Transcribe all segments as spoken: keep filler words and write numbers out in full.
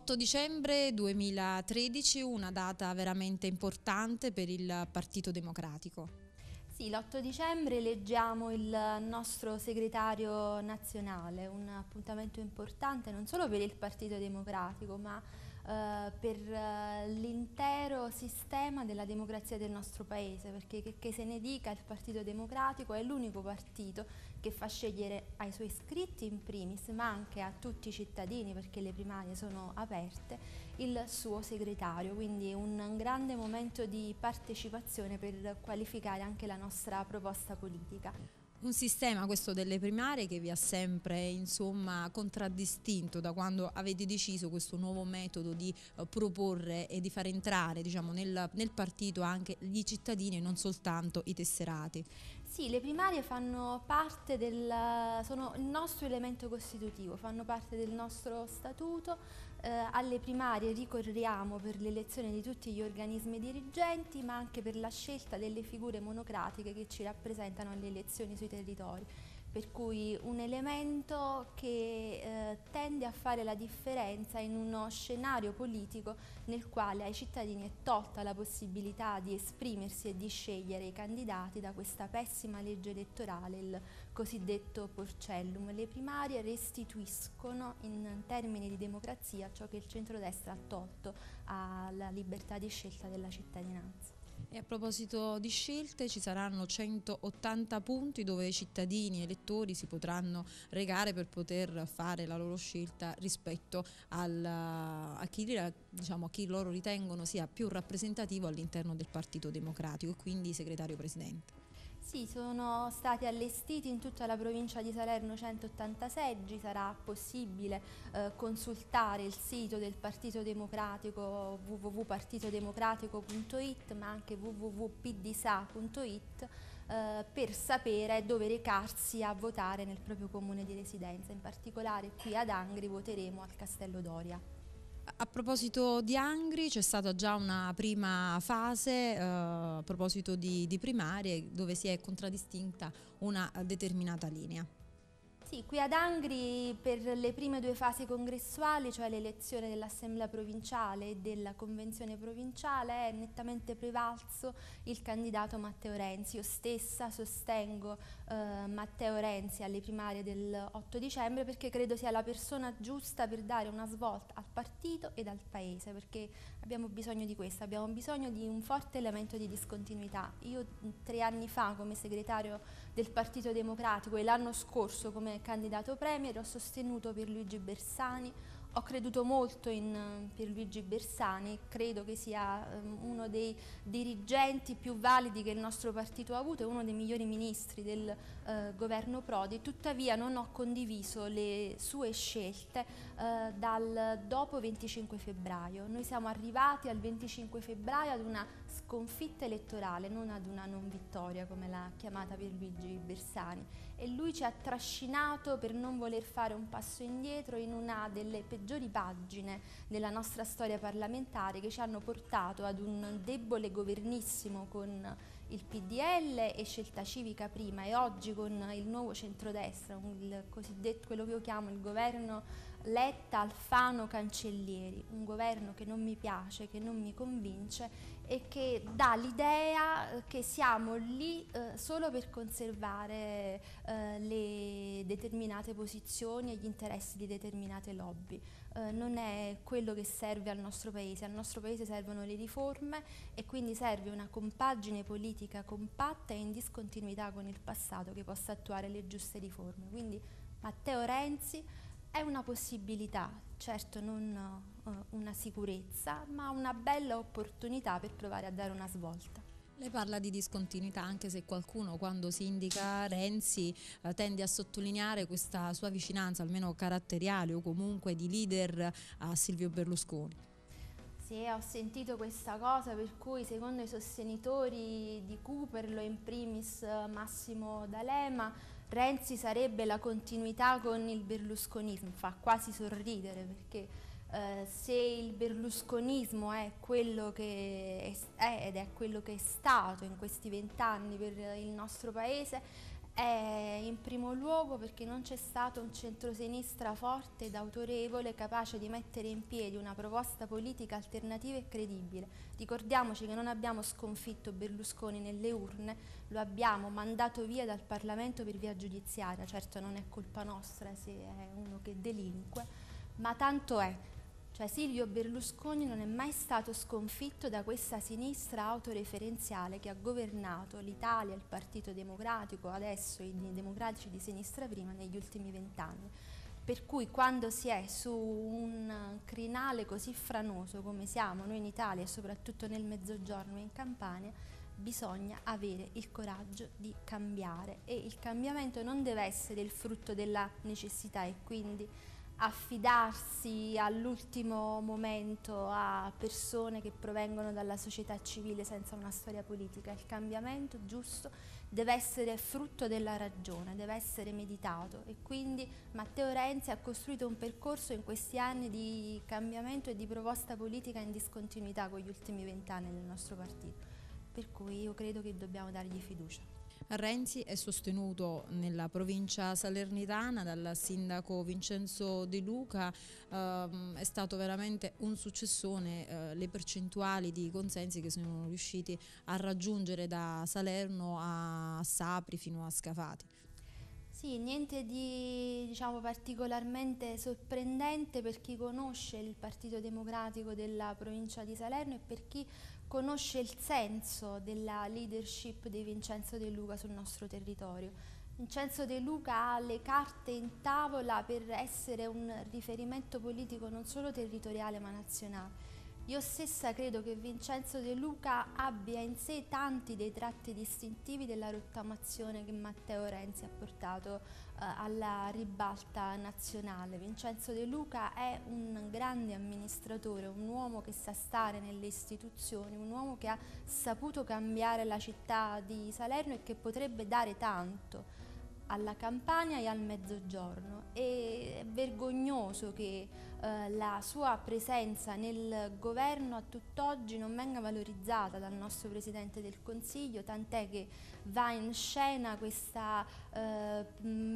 otto dicembre duemilatredici, una data veramente importante per il Partito Democratico. Sì, l'otto dicembre eleggiamo il nostro segretario nazionale, un appuntamento importante non solo per il Partito Democratico, ma eh, per eh, l'intero sistema della democrazia del nostro Paese, perché che, che se ne dica, il Partito Democratico è l'unico partito che fa scegliere ai suoi iscritti in primis, ma anche a tutti i cittadini, perché le primarie sono aperte, il suo segretario, quindi un grande momento di partecipazione per qualificare anche la nostra proposta politica. Un sistema, questo delle primarie, che vi ha sempre insomma contraddistinto da quando avete deciso questo nuovo metodo di uh, proporre e di far entrare, diciamo, nel, nel partito anche gli cittadini e non soltanto i tesserati. Sì, le primarie fanno parte del, sono il nostro elemento costitutivo, fanno parte del nostro statuto. Eh, alle primarie ricorriamo per l'elezione di tutti gli organismi dirigenti, ma anche per la scelta delle figure monocratiche che ci rappresentano alle elezioni sui territori. Per cui un elemento che eh, tende a fare la differenza in uno scenario politico nel quale ai cittadini è tolta la possibilità di esprimersi e di scegliere i candidati da questa pessima legge elettorale, il cosiddetto Porcellum. Le primarie restituiscono in termini di democrazia ciò che il centrodestra ha tolto alla libertà di scelta della cittadinanza. E a proposito di scelte, ci saranno centottanta punti dove i cittadini e elettori si potranno recare per poter fare la loro scelta rispetto al, a, chi, diciamo, a chi loro ritengono sia più rappresentativo all'interno del Partito Democratico, quindi segretario presidente. Sì, sono stati allestiti in tutta la provincia di Salerno centottanta seggi, sarà possibile eh, consultare il sito del Partito Democratico w w w punto partitodemocratico punto it, ma anche w w w punto p d s a punto it eh, per sapere dove recarsi a votare nel proprio comune di residenza. In particolare qui ad Angri voteremo al Castello Doria. A proposito di Angri, c'è stata già una prima fase, eh, a proposito di, di primarie, dove si è contraddistinta una determinata linea. Sì, qui ad Angri per le prime due fasi congressuali, cioè l'elezione dell'Assemblea provinciale e della Convenzione provinciale, è nettamente prevalso il candidato Matteo Renzi. Io stessa sostengo eh, Matteo Renzi alle primarie del otto dicembre perché credo sia la persona giusta per dare una svolta al partito ed al paese, perché abbiamo bisogno di questo, abbiamo bisogno di un forte elemento di discontinuità. Io tre anni fa come segretario del Partito Democratico e l'anno scorso come candidato premier ho sostenuto Pierluigi Bersani, ho creduto molto in Pierluigi Bersani, credo che sia um, uno dei dirigenti più validi che il nostro partito ha avuto e uno dei migliori ministri del uh, governo Prodi, tuttavia non ho condiviso le sue scelte uh, dal dopo venticinque febbraio. Noi siamo arrivati al venticinque febbraio ad una sconfitta elettorale, non ad una non vittoria come l'ha chiamata Pierluigi Bersani, e lui ci ha trascinato per non voler fare un passo indietro in una delle peggiori pagine della nostra storia parlamentare, che ci hanno portato ad un debole governissimo con il P D L e Scelta Civica prima e oggi con il nuovo centrodestra, il cosiddetto, quello che io chiamo il governo Letta, Alfano, Cancellieri, un governo che non mi piace, che non mi convince e che dà l'idea che siamo lì eh, solo per conservare eh, le determinate posizioni e gli interessi di determinate lobby. Eh, non è quello che serve al nostro paese, al nostro paese servono le riforme e quindi serve una compagine politica compatta e in discontinuità con il passato che possa attuare le giuste riforme. Quindi Matteo Renzi è una possibilità, certo non uh, una sicurezza, ma una bella opportunità per provare a dare una svolta. Lei parla di discontinuità, anche se qualcuno quando si indica Renzi eh, tende a sottolineare questa sua vicinanza, almeno caratteriale o comunque di leader, a Silvio Berlusconi. Sì, ho sentito questa cosa per cui secondo i sostenitori di Cooperlo, in primis Massimo D'Alema, Renzi sarebbe la continuità con il berlusconismo. Fa quasi sorridere perché eh, se il berlusconismo è quello che è ed è quello che è stato in questi vent'anni per il nostro paese, È in primo luogo perché non c'è stato un centrosinistra forte ed autorevole capace di mettere in piedi una proposta politica alternativa e credibile. Ricordiamoci che non abbiamo sconfitto Berlusconi nelle urne, lo abbiamo mandato via dal Parlamento per via giudiziaria. Certo non è colpa nostra se è uno che delinque, ma tanto è. Cioè Silvio Berlusconi non è mai stato sconfitto da questa sinistra autoreferenziale che ha governato l'Italia, il Partito Democratico, adesso i democratici di sinistra prima, negli ultimi vent'anni. Per cui quando si è su un crinale così franoso come siamo noi in Italia e soprattutto nel Mezzogiorno e in Campania, bisogna avere il coraggio di cambiare, e il cambiamento non deve essere il frutto della necessità e quindi affidarsi all'ultimo momento a persone che provengono dalla società civile senza una storia politica. Il cambiamento giusto deve essere frutto della ragione, deve essere meditato, e quindi Matteo Renzi ha costruito un percorso in questi anni di cambiamento e di proposta politica in discontinuità con gli ultimi vent'anni del nostro partito, per cui io credo che dobbiamo dargli fiducia. Renzi è sostenuto nella provincia salernitana dal sindaco Vincenzo De Luca, ehm, è stato veramente un successone eh, le percentuali di consensi che sono riusciti a raggiungere da Salerno a Sapri fino a Scafati. Sì, niente di diciamo, particolarmente sorprendente per chi conosce il Partito Democratico della provincia di Salerno e per chi conosce il senso della leadership di Vincenzo De Luca sul nostro territorio. Vincenzo De Luca ha le carte in tavola per essere un riferimento politico non solo territoriale ma nazionale. Io stessa credo che Vincenzo De Luca abbia in sé tanti dei tratti distintivi della rottamazione che Matteo Renzi ha portato eh, alla ribalta nazionale. Vincenzo De Luca è un grande amministratore, un uomo che sa stare nelle istituzioni, un uomo che ha saputo cambiare la città di Salerno e che potrebbe dare tanto alla Campania e al Mezzogiorno. E è vergognoso che eh, la sua presenza nel governo a tutt'oggi non venga valorizzata dal nostro Presidente del Consiglio, tant'è che va in scena questa eh,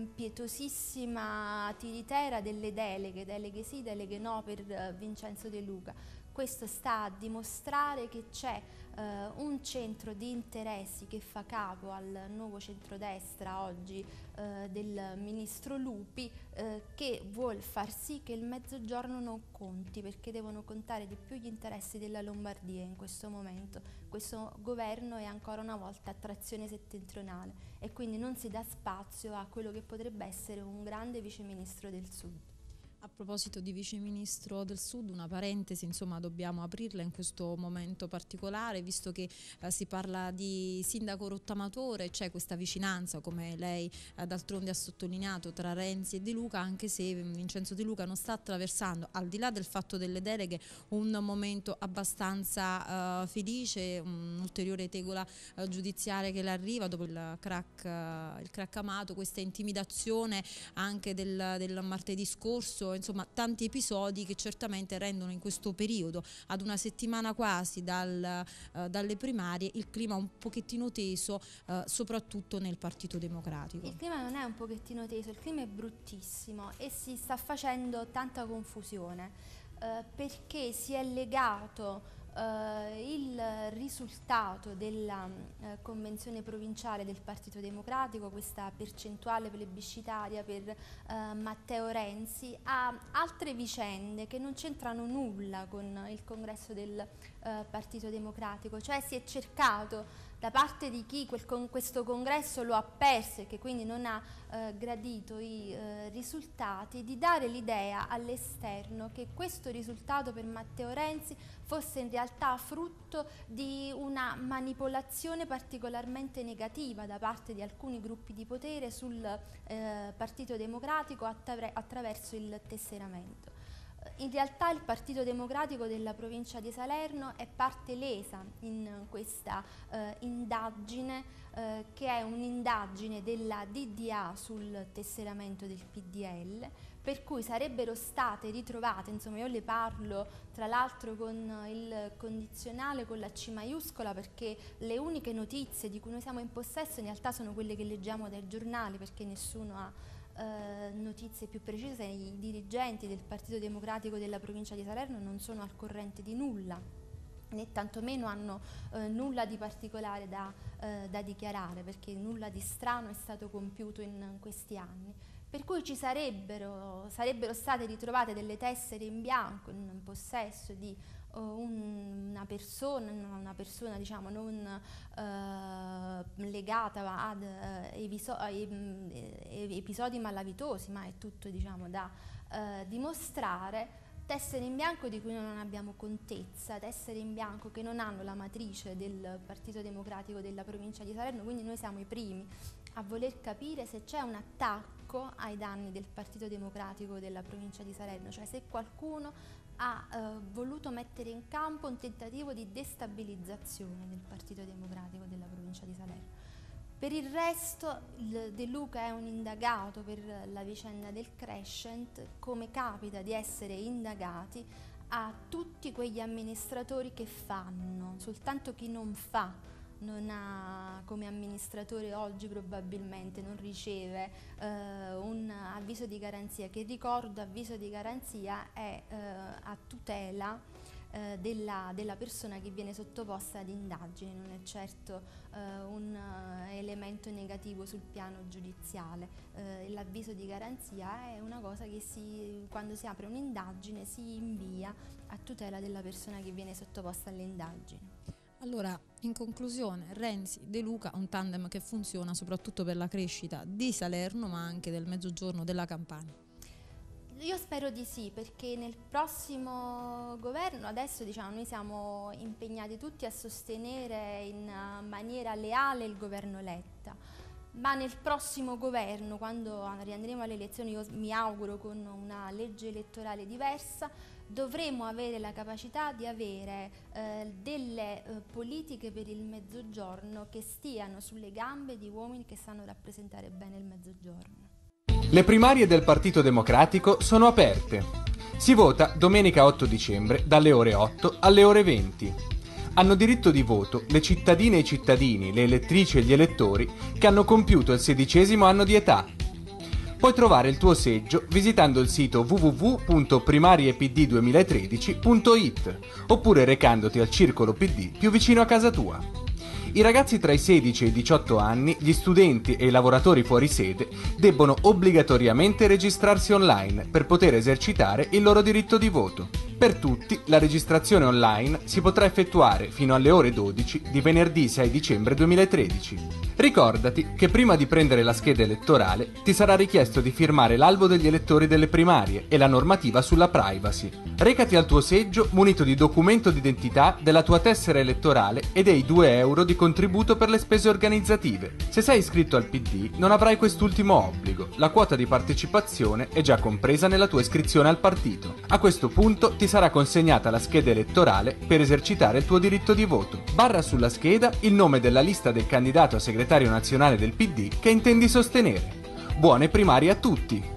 pietosissima tiritera delle deleghe, deleghe sì, deleghe no per eh, Vincenzo De Luca. Questo sta a dimostrare che c'è eh, un centro di interessi che fa capo al nuovo centrodestra oggi eh, del ministro Lupi, eh, che vuol far sì che il Mezzogiorno non conti, perché devono contare di più gli interessi della Lombardia in questo momento. Questo governo è ancora una volta a trazione settentrionale e quindi non si dà spazio a quello che potrebbe essere un grande viceministro del Sud. A proposito di viceministro del Sud, una parentesi, insomma, dobbiamo aprirla in questo momento particolare, visto che eh, si parla di sindaco rottamatore, c'è questa vicinanza, come lei eh, d'altronde ha sottolineato, tra Renzi e De Luca, anche se Vincenzo De Luca non sta attraversando, al di là del fatto delle deleghe, un momento abbastanza eh, felice, un'ulteriore tegola eh, giudiziaria che le arriva dopo il crack, eh, il crack Amato, questa intimidazione anche del, del martedì scorso. Insomma, tanti episodi che certamente rendono in questo periodo, ad una settimana quasi dal, uh, dalle primarie, il clima un pochettino teso, uh, soprattutto nel Partito Democratico. Il clima non è un pochettino teso, il clima è bruttissimo e si sta facendo tanta confusione uh, perché si è legato Uh, il risultato della uh, convenzione provinciale del Partito Democratico, questa percentuale plebiscitaria per uh, Matteo Renzi, a altre vicende che non c'entrano nulla con il congresso del uh, Partito Democratico, cioè si è cercato da parte di chi quel con questo congresso lo ha perso e che quindi non ha eh, gradito i eh, risultati, di dare l'idea all'esterno che questo risultato per Matteo Renzi fosse in realtà frutto di una manipolazione particolarmente negativa da parte di alcuni gruppi di potere sul eh, Partito Democratico attraver- attraverso il tesseramento. In realtà il Partito Democratico della provincia di Salerno è parte lesa in questa eh, indagine eh, che è un'indagine della D D A sul tesseramento del P D L, per cui sarebbero state ritrovate, insomma io le parlo tra l'altro con il condizionale con la C maiuscola, perché le uniche notizie di cui noi siamo in possesso in realtà sono quelle che leggiamo dai giornali, perché nessuno ha Eh, notizie più precise. I dirigenti del Partito Democratico della provincia di Salerno non sono al corrente di nulla, né tantomeno hanno eh, nulla di particolare da, eh, da dichiarare, perché nulla di strano è stato compiuto in, in questi anni. Per cui ci sarebbero, sarebbero state ritrovate delle tessere in bianco in possesso di uh, un, una persona, una persona diciamo non uh, legata ad uh, episo a, um, episodi malavitosi, ma è tutto diciamo da uh, dimostrare. Tessere in bianco di cui noi non abbiamo contezza, tessere in bianco che non hanno la matrice del Partito Democratico della provincia di Salerno, quindi noi siamo i primi a voler capire se c'è un attacco ai danni del Partito Democratico della provincia di Salerno, cioè se qualcuno ha eh, voluto mettere in campo un tentativo di destabilizzazione del Partito Democratico della provincia di Salerno. Per il resto il De Luca è un indagato per la vicenda del Crescent, come capita di essere indagati a tutti quegli amministratori che fanno, soltanto chi non fa non ha come amministratore oggi probabilmente non riceve eh, un avviso di garanzia, che ricordo avviso di garanzia è eh, a tutela eh, della, della persona che viene sottoposta ad indagini, non è certo eh, un uh, elemento negativo sul piano giudiziale. Eh, l'avviso di garanzia è una cosa che si, quando si apre un'indagine si invia a tutela della persona che viene sottoposta alle indagini. Allora, in conclusione, Renzi, De Luca, un tandem che funziona soprattutto per la crescita di Salerno, ma anche del Mezzogiorno, della Campania. Io spero di sì, perché nel prossimo governo, adesso diciamo noi siamo impegnati tutti a sostenere in maniera leale il governo Letta, ma nel prossimo governo, quando riandremo alle elezioni, io mi auguro con una legge elettorale diversa, dovremo avere la capacità di avere eh, delle eh, politiche per il Mezzogiorno che stiano sulle gambe di uomini che sanno rappresentare bene il Mezzogiorno. Le primarie del Partito Democratico sono aperte. Si vota domenica otto dicembre dalle ore otto alle ore venti. Hanno diritto di voto le cittadine e i cittadini, le elettrici e gli elettori che hanno compiuto il sedicesimo anno di età. Puoi trovare il tuo seggio visitando il sito w w w punto primariepd duemilatredici punto i t oppure recandoti al circolo P D più vicino a casa tua. I ragazzi tra i sedici e i diciotto anni, gli studenti e i lavoratori fuori sede debbono obbligatoriamente registrarsi online per poter esercitare il loro diritto di voto. Per tutti, la registrazione online si potrà effettuare fino alle ore dodici di venerdì sei dicembre duemilatredici. Ricordati che prima di prendere la scheda elettorale ti sarà richiesto di firmare l'albo degli elettori delle primarie e la normativa sulla privacy. Recati al tuo seggio munito di documento d'identità, della tua tessera elettorale e dei due euro di contributo per le spese organizzative. Se sei iscritto al P D non avrai quest'ultimo obbligo, la quota di partecipazione è già compresa nella tua iscrizione al partito. A questo punto ti sarà consegnata la scheda elettorale per esercitare il tuo diritto di voto. Barra sulla scheda il nome della lista del candidato a segretario nazionale del P D che intendi sostenere. Buone primarie a tutti!